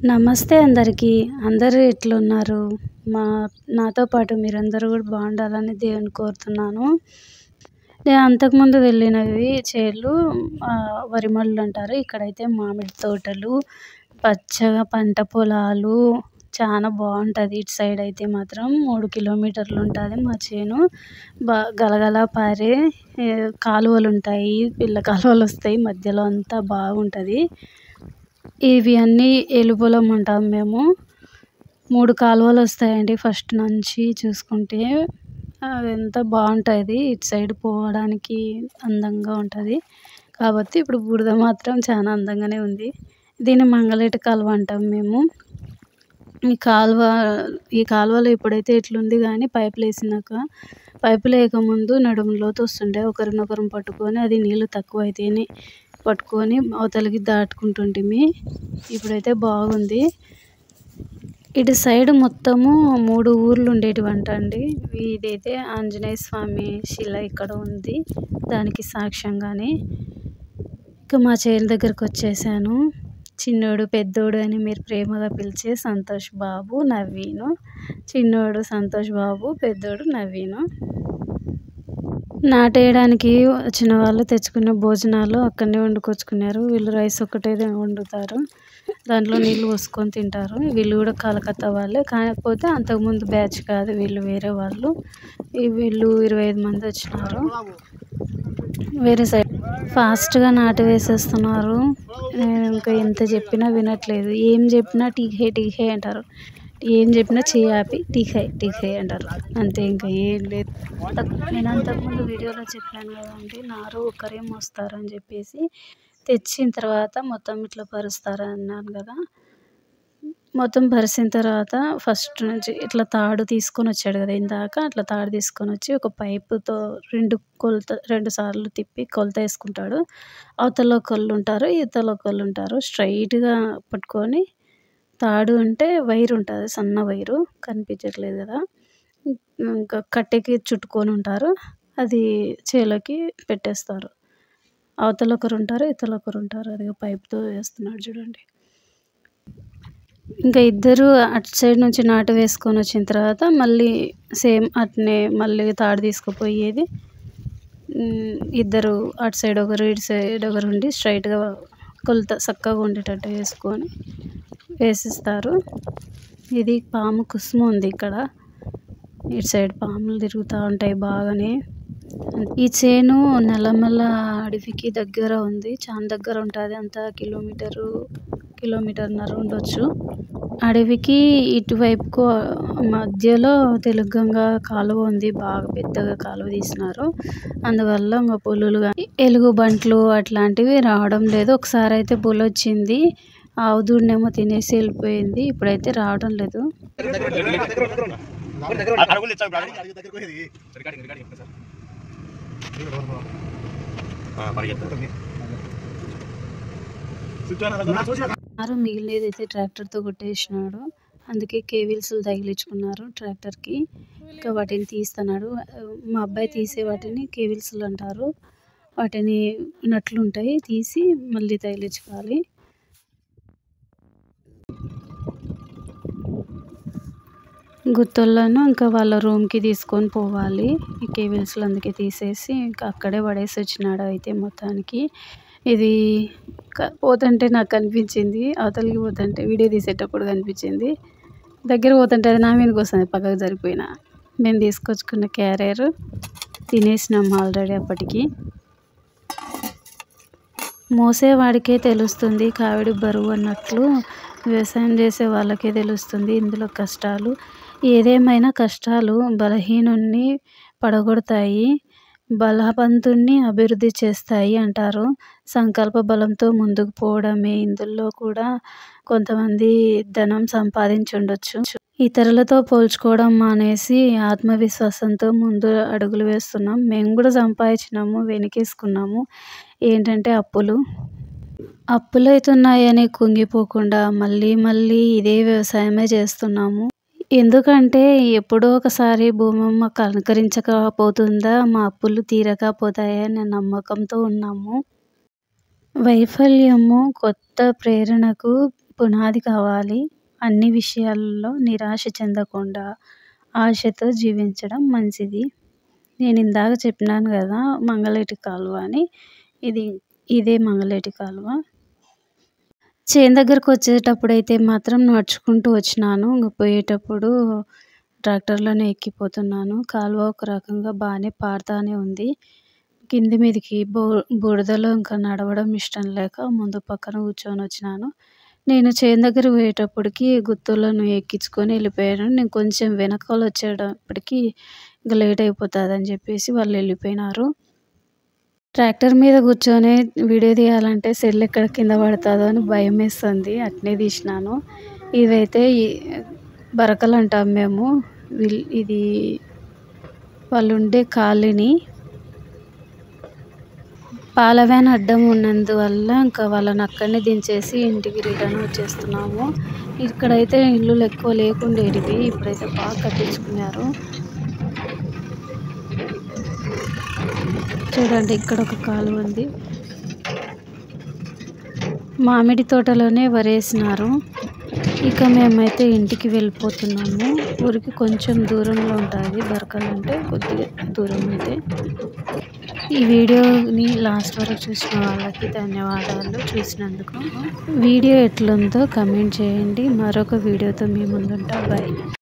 నమస్తే అందరికీ. అందరూ ఎట్లున్నారు? మా నాతో పాటు మీరందరూ కూడా బాగుండాలని దేవుని కోరుతున్నాను. నేను అంతకుముందు వెళ్ళినవి చేలు వరి మడులు అంటారు. ఇక్కడైతే మామిడి తోటలు, పచ్చగా పంట పొలాలు చాలా బాగుంటుంది. ఇటు సైడ్ అయితే మాత్రం 3 కిలోమీటర్లు ఉంటుంది మా చేను. గలగల పారే కాలువలు ఉంటాయి, పిల్ల కాలువలు వస్తాయి, మధ్యలో అంతా బాగుంటుంది. ఇవి అన్నీ ఎలుపొలం అంటాం మేము. 3 కాలువలు వస్తాయండి ఫస్ట్ నుంచి చూసుకుంటే. అవి ఎంత బాగుంటుంది, ఇటు సైడ్ పోవడానికి అందంగా ఉంటుంది. కాబట్టి ఇప్పుడు బురద మాత్రం చాలా అందంగానే ఉంది. దీన్ని మంగళేటి కాలువ అంటాం మేము. ఈ కాలువలో ఇప్పుడైతే ఇట్లుంది కానీ పైపులు వేసినాక, పైపులు వేయకముందు నడుము లోతు వస్తుండే. ఒకరినొకరం పట్టుకొని అది నీళ్ళు తక్కువ అయితేనే పట్టుకొని అవతలికి దాటుకుంటుంటిమి. ఇప్పుడైతే బాగుంది. ఇటు సైడ్ మొత్తము 3 ఊర్లు ఉండేటివంట అండి. ఇదైతే ఆంజనేయ స్వామి శిల ఇక్కడ ఉంది, దానికి సాక్ష్యంగానే. ఇక మా చేను దగ్గరకు వచ్చేసాను. చిన్నోడు పెద్దోడు అని మీరు ప్రేమగా పిలిచే సంతోష్ బాబు, నవీను. చిన్నోడు సంతోష్ బాబు, పెద్దోడు నవీను. నాటేయడానికి వచ్చిన వాళ్ళు తెచ్చుకున్న భోజనాలు అక్కడనే వండుకొచ్చుకున్నారు. వీళ్ళు రైస్ ఒక్కటే వండుతారు, దాంట్లో నీళ్ళు పోసుకొని తింటారు. వీళ్ళు కూడా కలకత్తా వాళ్ళే, కాకపోతే అంతకుముందు బ్యాచ్ కాదు, వీళ్ళు వేరే వాళ్ళు. వీళ్ళు 25 మంది వచ్చినారు. వేరే సైడ్ ఫాస్ట్గా నాటు వేసేస్తున్నారు. ఇంకా ఎంత చెప్పినా వినట్లేదు. ఏం చెప్పినా టీహే టీహే అంటారు. ఏం చెప్పినా చేయాపి టీహై టీహై అంటారు. అంతే, ఇంకా ఏం లేదు. నేను అంతకుముందు వీడియోలో చెప్పాను కదండి, నారు ఒకరే మోస్తారని చెప్పేసి. తెచ్చిన తర్వాత మొత్తం ఇట్లా పరుస్తారు అన్నాను కదా. మొత్తం పరిచిన తర్వాత ఫస్ట్ నుంచి ఇట్లా తాడు తీసుకొని వచ్చాడు కదా ఇందాక, అట్లా తాడు తీసుకొని వచ్చి ఒక పైపుతో 2 సార్లు తిప్పి కొలత వేసుకుంటాడు. అవతల ఒకళ్ళు ఉంటారు, ఇవతల ఒకళ్ళు ఉంటారు. స్ట్రైట్గా పట్టుకొని తాడు అంటే వైర్ ఉంటుంది, సన్న వైరు కనిపించట్లేదు కదా, ఇంకా కట్టెకి చుట్టుకొని ఉంటారు. అది చేలోకి పెట్టేస్తారు. అవతల ఒకరు ఉంటారు, ఇవతల ఒకరు ఉంటారు. అది పైపుతో వేస్తున్నాడు చూడండి. ఇంకా ఇద్దరు అటు సైడ్ నుంచి నాటు వేసుకొని వచ్చిన తర్వాత మళ్ళీ సేమ్ అట్నే మళ్ళీ తాడు తీసుకుపోయేది. ఇద్దరు అటు సైడ్ ఒకరు ఇటు సైడ్ ఒకరు ఉండి స్ట్రైట్గా కొలత చక్కగా ఉండేటట్టు వేసుకొని వేసిస్తారు. ఇది పాము కుసుమ ఉంది ఇక్కడ. ఇటు సైడ్ పాములు తిరుగుతూ ఉంటాయి బాగానే. ఈ చేను నల్లమల్ల అడవికి దగ్గర ఉంది, చాలా దగ్గర ఉంటుంది. అంత కిలోమీటర్న్నర ఉండొచ్చు. అడవికి ఇటువైపుకు మధ్యలో తెలుగంగా కాలువ ఉంది, బాగా పెద్దగా కాలువ తీసినారు. అందువల్ల ఇంకా పులులు కానీ ఎలుగుబంట్లు అట్లాంటివి రావడం లేదు. ఒకసారి అయితే పులి వచ్చింది, ఆవు దూడనేమో తినేసి వెళ్ళిపోయింది. ఇప్పుడైతే రావడం లేదు. మిగిలినది అయితే ట్రాక్టర్తో కొట్టేసినాడు, అందుకే కేవిల్స్ తగిలించుకున్నారు ట్రాక్టర్కి. ఇంకా వాటిని తీస్తున్నాడు మా అబ్బాయి. తీసే వాటిని కేవిల్స్లు అంటారు. వాటిని నట్లు ఉంటాయి, తీసి మళ్ళీ తగిలించుకోవాలి. గుత్తోళ్ళను ఇంకా వాళ్ళ రూమ్కి తీసుకొని పోవాలి. ఈ కేబుల్స్లు అందుకే తీసేసి ఇంకా అక్కడే పడేసి వచ్చినాడు అయితే మొత్తానికి. ఇది పోతుంటే నాకు కనిపించింది, అవతలికి పోతుంటే వీడియో తీసేటప్పుడు కనిపించింది. దగ్గర పోతుంటే అది నా మీదకి వస్తుంది, పక్కకు జరిపోయినా. మేము తీసుకొచ్చుకున్న క్యారియర్ తినేసినాం ఆల్రెడీ. అప్పటికి మోసేవాడికే తెలుస్తుంది కావిడి బరువు అన్నట్లు, వ్యవసాయం చేసే వాళ్ళకే తెలుస్తుంది ఇందులో కష్టాలు. ఏదేమైనా కష్టాలు బలహీనుణ్ణి పడగొడతాయి, బలవంతుణ్ణి అభివృద్ధి చేస్తాయి అంటారు. సంకల్ప బలంతో ముందుకు పోవడమే. ఇందులో కూడా కొంతమంది ధనం సంపాదించి ఉండొచ్చు. ఇతరులతో పోల్చుకోవడం మానేసి ఆత్మవిశ్వాసంతో ముందు అడుగులు వేస్తున్నాం. మేము కూడా సంపాదించినాము, వెనకేసుకున్నాము. ఏంటంటే అప్పులు అవుతున్నాయని కుంగిపోకుండా మళ్ళీ ఇదే వ్యవసాయమే చేస్తున్నాము. ఎందుకంటే ఎప్పుడో ఒకసారి భూమమ్మ కనికరించకపోతుందా, మా అప్పులు తీరకపోతాయనే నమ్మకంతో ఉన్నాము. వైఫల్యము కొత్త ప్రేరణకు పునాది కావాలి. అన్ని విషయాల్లో నిరాశ చెందకుండా ఆశతో జీవించడం మంచిది. నేను ఇందాక చెప్పినాను కదా మంగళేటి కాలువ అని. ఇదే మంగళేటి కాలువ. చేను దగ్గరకు వచ్చేటప్పుడైతే మాత్రం నడుచుకుంటూ వచ్చినాను. ఇంక పోయేటప్పుడు ట్రాక్టర్‌లోనే ఎక్కిపోతున్నాను. కాలువ ఒక రకంగా బానే పారుతానే ఉంది. కింది మీదికి బురదలో ఇంకా నడవడం ఇష్టం లేక ముందు పక్కన కూర్చొనొచ్చినాను. నేను చేను దగ్గరికి పోయేటప్పటికి గుత్తోళ్ళను ఎక్కించుకొని వెళ్ళిపోయాను. నేను కొంచెం వెనకాల వచ్చేటప్పటికి ఇంక లేట్ అయిపోతుందని చెప్పేసి వాళ్ళు వెళ్ళిపోయినారు. ట్రాక్టర్ మీద కూర్చొని వీడియో తీయాలంటే సెల్ ఎక్కడ కింద పడుతుందో అని భయమేస్తుంది. అట్నే తీసినాను. ఇవైతే బరకలు అంటాం మేము. ఇది వాళ్ళుండే కాలనీ. పాల వ్యాన్ అడ్డం ఉన్నందువల్ల ఇంకా వాళ్ళని అక్కడనే దించేసి ఇంటికి రిటర్న్ వచ్చేస్తున్నాము. ఇక్కడైతే ఇల్లులు ఎక్కువ లేకుండేటివి. ఇప్పుడైతే బాగా కట్టించుకున్నారు. చూడండి ఇక్కడ ఒక కాలువ ఉంది. మామిడి తోటలోనే వరేసినారు. ఇక మేమైతే ఇంటికి వెళ్ళిపోతున్నాము. ఊరికి కొంచెం దూరంలో ఉంటుంది బరకలంటే, కొద్దిగా దూరం అంతే. ఈ వీడియోని లాస్ట్ వరకు చూసిన వాళ్ళకి ధన్యవాదాలు చూసినందుకు. వీడియో ఎట్లుందో కమెంట్ చేయండి. మరొక వీడియోతో మీ ముందుంటా. బై.